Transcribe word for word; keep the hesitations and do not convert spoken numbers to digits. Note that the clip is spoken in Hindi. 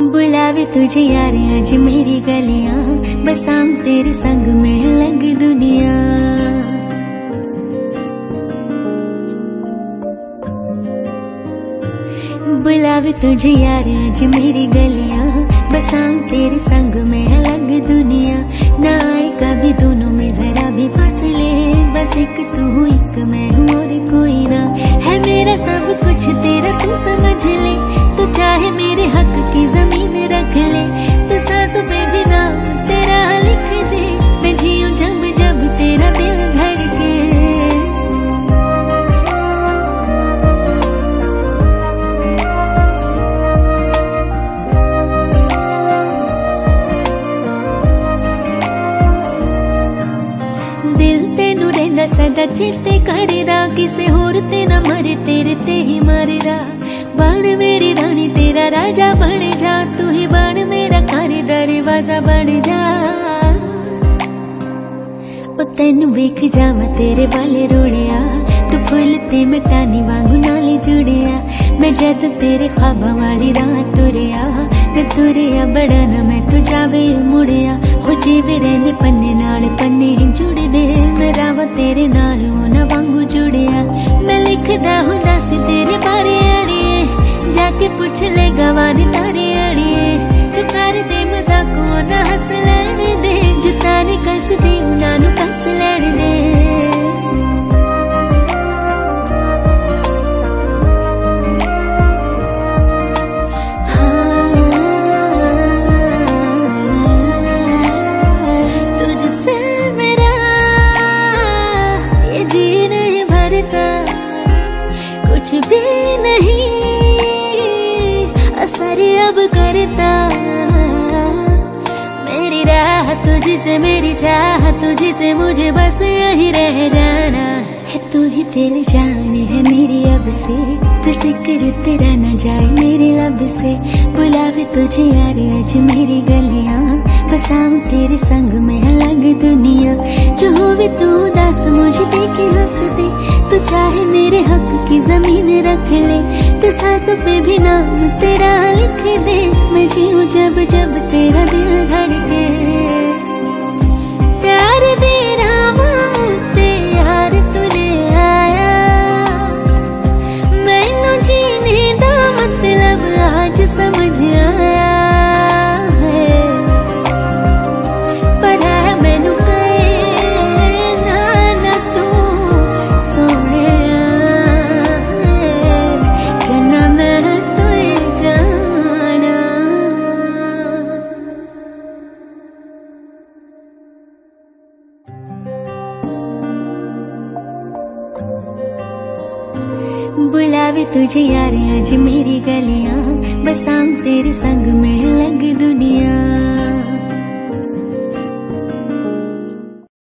बुलावे तुझे यार आज मेरी गलियां, बसाऊं तेरे संग में अलग दुनिया। बुलावे तुझे यार आज मेरी गलियां, बसाऊं तेरे संग में अलग दुनिया। ना आए कभी दोनों में जरा भी फासले, बस एक तू एक मैं हूँ और कोई ना। है मेरा सब कुछ तेरा तू समझ ले, तू चाहे मेरे हक की जमीन रख ले। तू सांस पे भी नाम तेरा लिख दे, मैं जीऊं जब जब तेरा दिल धड़के। दिल तेनू रहना सदा चेते करेदा, किसे होर ते ना मरे तेरे ते ही मरेदा। बन मेरी रानी तेरा राजा बन जा, तू ही बन मेरा कारी दरवाजा बन जा। ओ तेनू वेख जा मैं तेरे वाले रोड़िया, तू फुल ते मिटानी वांगू नाले जुड़िया। मैं जद तेरे ख्वाबां वाली राह तुरिया, मैं तुरिया बड़ा ना मैं तू जावे मुड़िया। हो जीवे रहंदे पन्ने नाल पन्ने ही जुड़दे, मैं रावा तेरे नाल होना वांगू जुड़िया। मैं लिखदा हुंदा सी तेरे बारे अड़िए, जाके पूछ ले गवानी तारे अड़िए। जो कर दे मजाकों ना हंस लैण दे, जुता ने कस दी उन्हां नूं कस लैण दे। कुछ भी नहीं असर अब करता, मेरी राह तुझसे मेरी चाह तुझसे, मुझे बस यही रह जाना है। तू ही दिल जाने है मेरी अब से, फिक्र तेरा न जाए मेरे लब से। बुलावे तुझे यार आज मेरी गलियां, बसाऊं तेरे संग में अलग दुनिया। जो होवे तू उदास मुझे देखे हंस दे, तू चाहे मेरे हक की जमीन रख ले। तू सांसों पे भी नाम तेरा लिख दे, मैं जीऊं जब जब तेरा दिल धड़के। प्यार दे रामा ते यार तूने आया, मैनू जीने दा मतलब आज समझ आया। बुलावे तुझे यार आज मेरी गलियां, बसाऊं तेरे संग में अलग दुनिया।